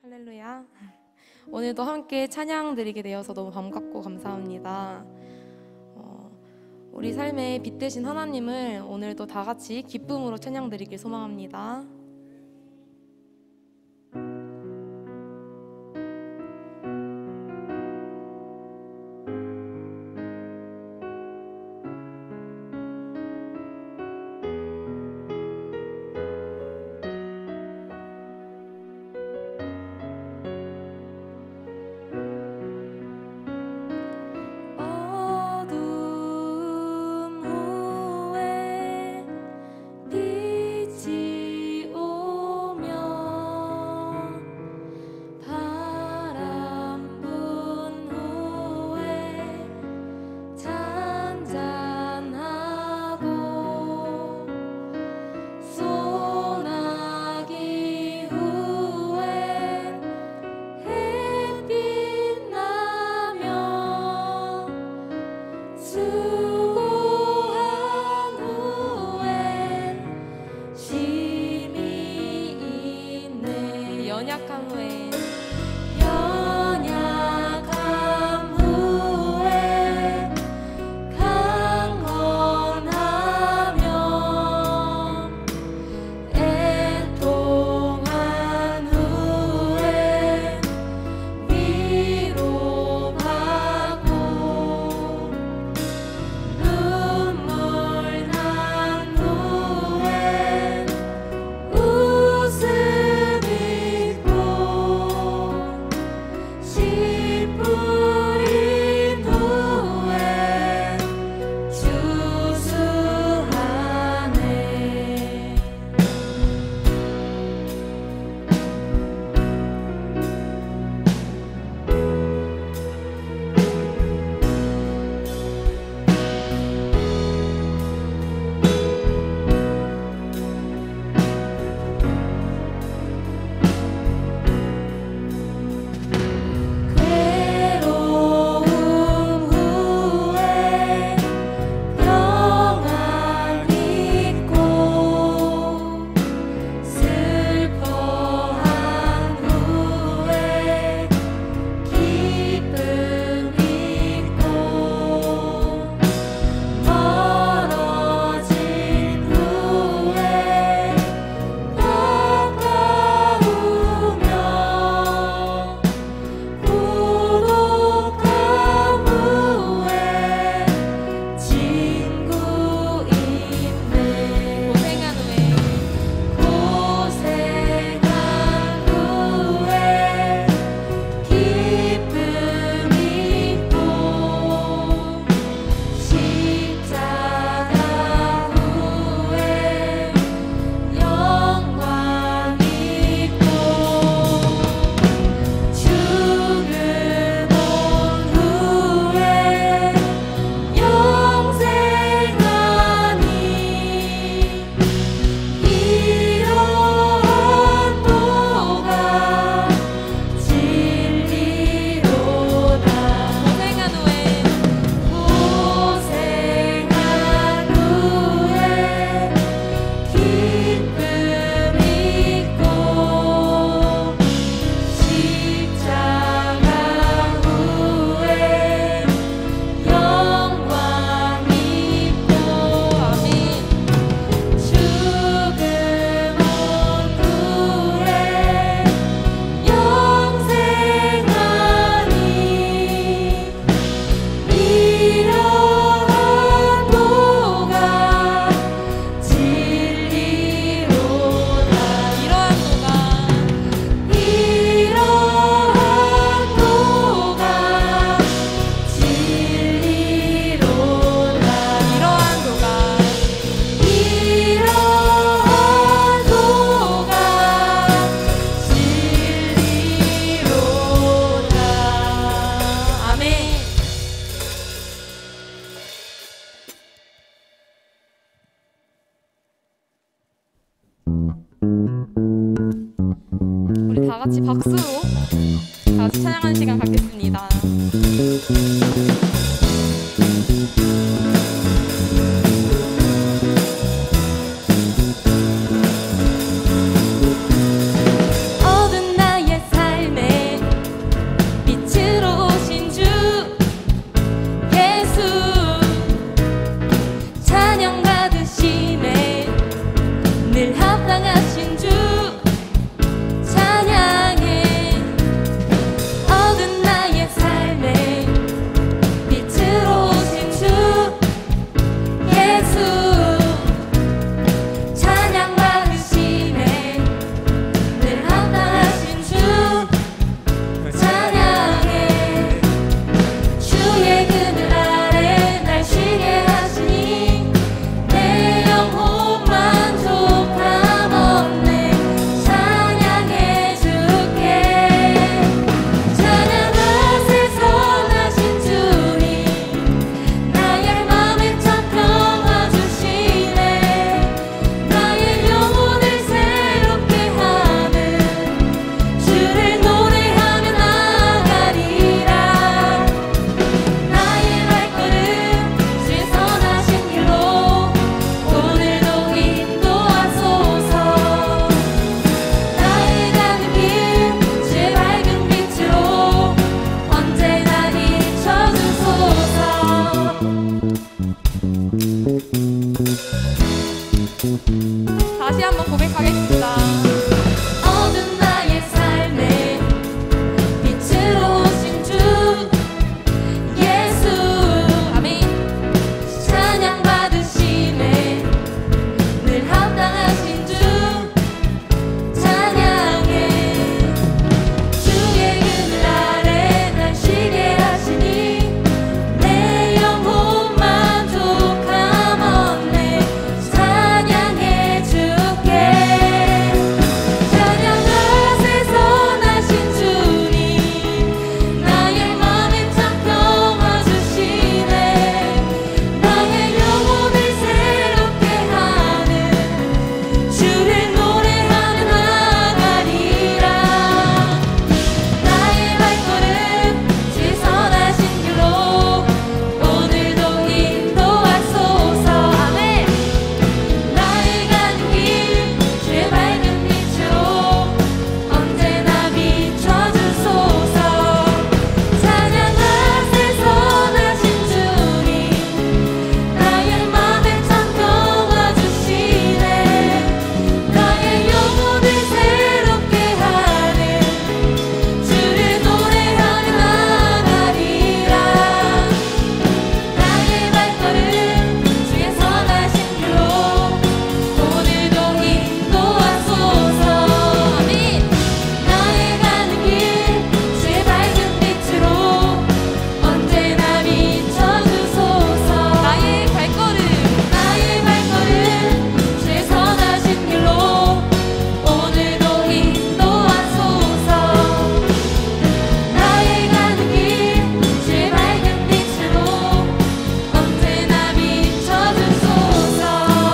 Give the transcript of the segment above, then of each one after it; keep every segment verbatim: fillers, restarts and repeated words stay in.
할렐루야. 오늘도 함께 찬양 드리게 되어서 너무 반갑고 감사합니다. 어, 우리 삶의 빛 되신 하나님을 오늘도 다 같이 기쁨으로 찬양 드리길 소망합니다. 우리 다 같이 박수로 다 같이 찬양하는 시간 갖겠습니다. 어두운 나의 삶 늘 합당하신 주 찬양해. 어두운 나의 삶에 빛으로 오신 주 예수 찬양받으시네. 늘 합당하신 주 찬양해. 주의 그늘 아래 날 쉬게 하시니 내 영혼 만족함 없네. 찬양해 주께. 찬양하세 선하신 주님. 나의 맘에 참 평화 주시네. 나의 영혼을 새롭게 하는 주를 노래하며 나가리라. 나의 발걸음 주의 선하신 길로 오늘도 인도하소서. 나의 가는 길 주의 밝은 빛으로 언제나 비춰주소서. 다시 한번 고백하겠습니다. 어두운 나의 삶에 빛으로 오신 주 예수 아멘. 찬양받으시네. 늘 합당하신 주 찬양해. 주의 그늘 아래 날 쉬게 하시니 내 영혼 만족함 없네. 찬양해 주께. 찬양하세 선하신 주님. 나의 맘에 참 평화 주시네. 나의 영혼을 새롭게 하는 주를 노래하며 나가리라. 나의 발걸음 주의 선하신 길로 오늘도 인도하소서. 아멘. 나의 가는 길 주의 밝은 빛으로 언제나 비춰주소서. 찬양하세 선하신 주님. 나의 맘에 참 평화 주시네. 나의 영혼을 새롭게 하는 주를 노래하며 나가리라. 나의 발걸음 주의 선하신 길로 오늘도 인도하소서. 아멘. 나의 가는 길 주의 밝은 빛으로 언제나 비춰주소서. 나의 발걸음 나의 발걸음 주의 선하신 길로 오늘도 인도하소서. 나의 가는 길 주의 밝은 빛으로 언제나 비춰주소서.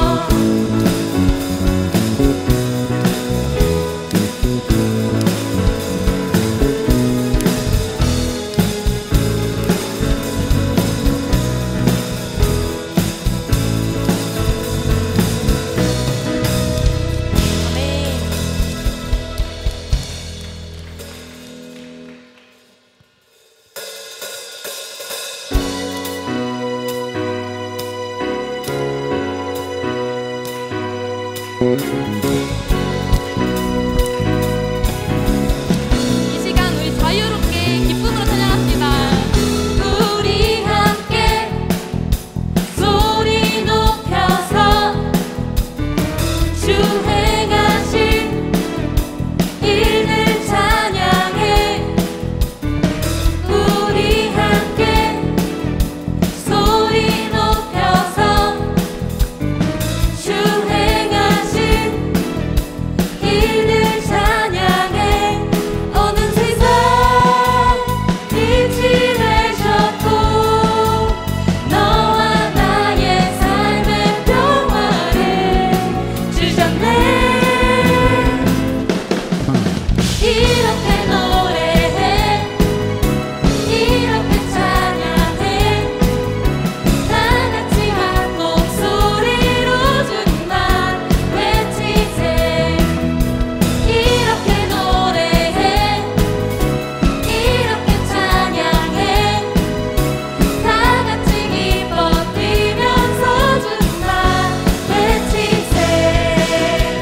이 시간 우리 자유롭게 기쁨으로 찬양합시다. 우리 함께 소리 높여서 주 행하신 일들 찬양해. 우리 함께 소리 높여서 주 행하신 일들 찬양해. 어느 세상 빛이 되셨고 너와 나의 삶의 평화를 주셨네. 이렇게 노래해 이렇게 찬양해. 다같이 한 목소리로 주님만 외치세. 이렇게 노래해 이렇게 찬양해. 다같이 기뻐 뛰면서 주님만 외치세.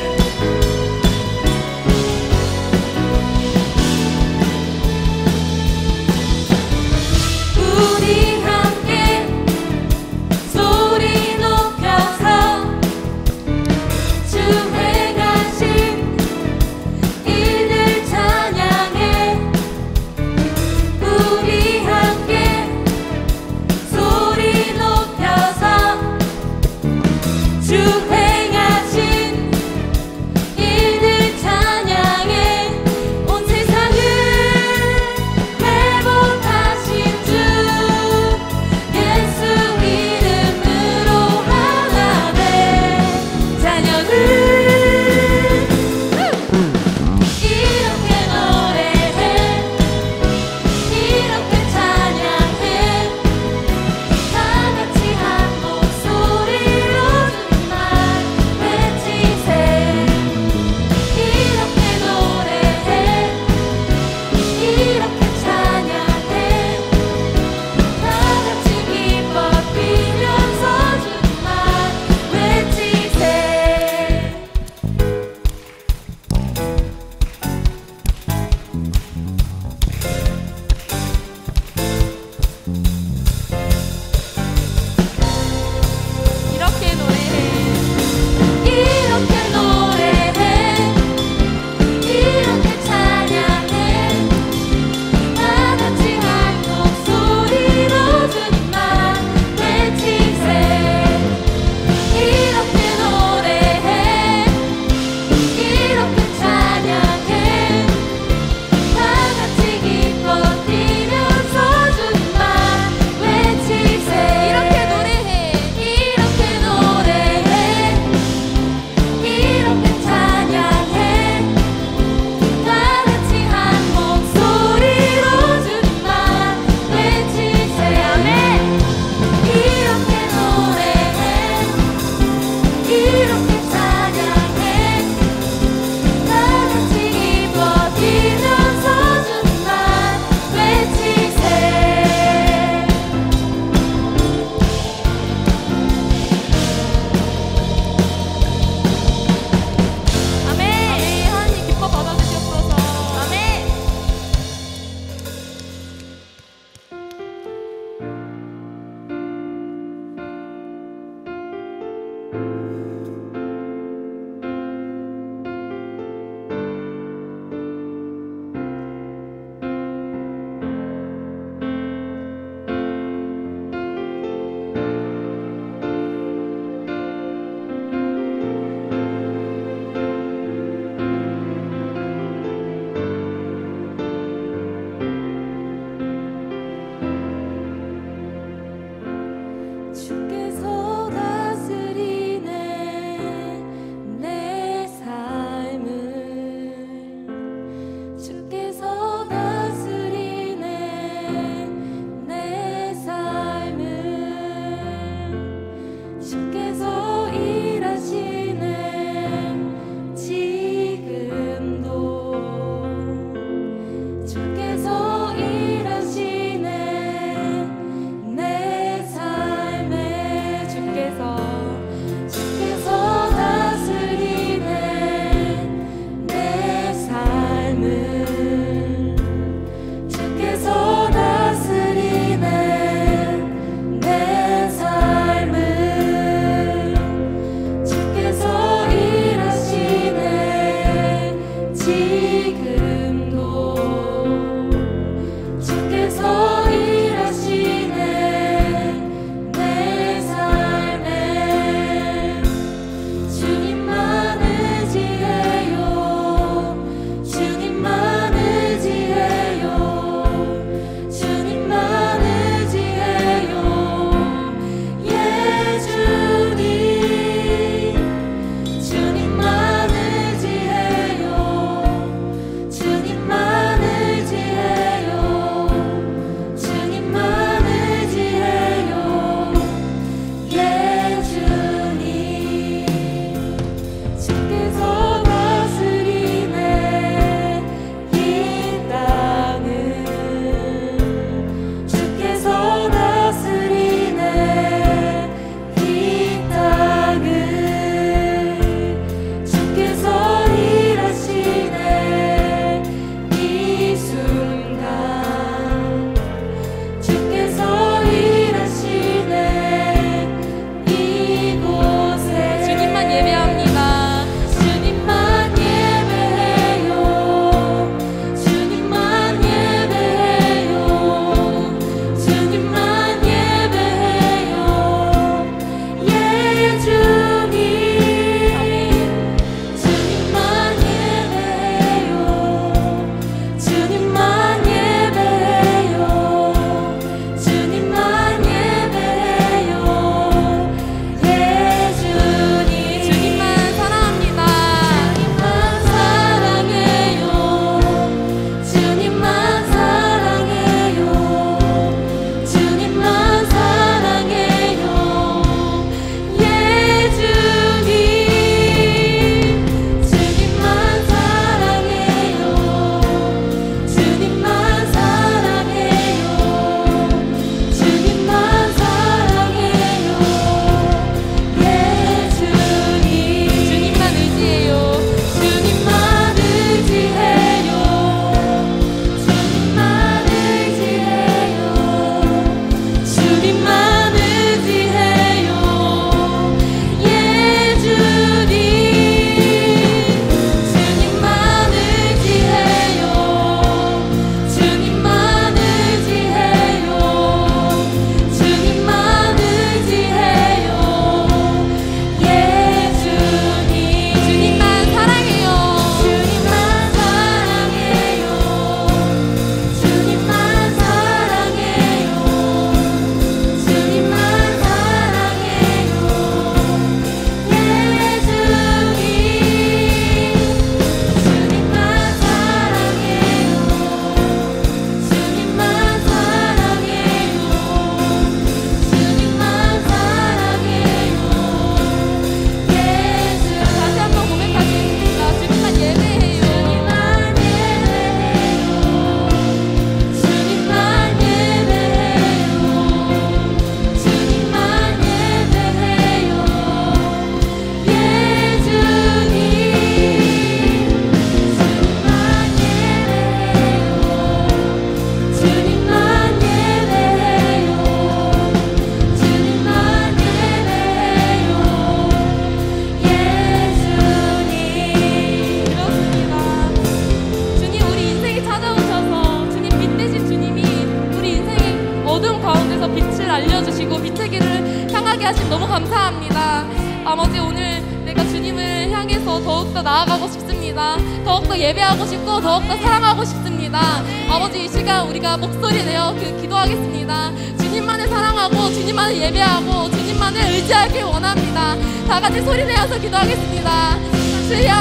감사합니다. 아버지, 오늘 내가 주님을 향해서 더욱더 나아가고 싶습니다. 더욱더 예배하고 싶고 더욱더 사랑하고 싶습니다. 아버지, 이 시간 우리가 목소리 내어 그 기도하겠습니다. 주님만을 사랑하고 주님만을 예배하고 주님만을 의지하길 원합니다. 다 같이 소리 내어서 기도하겠습니다. 주여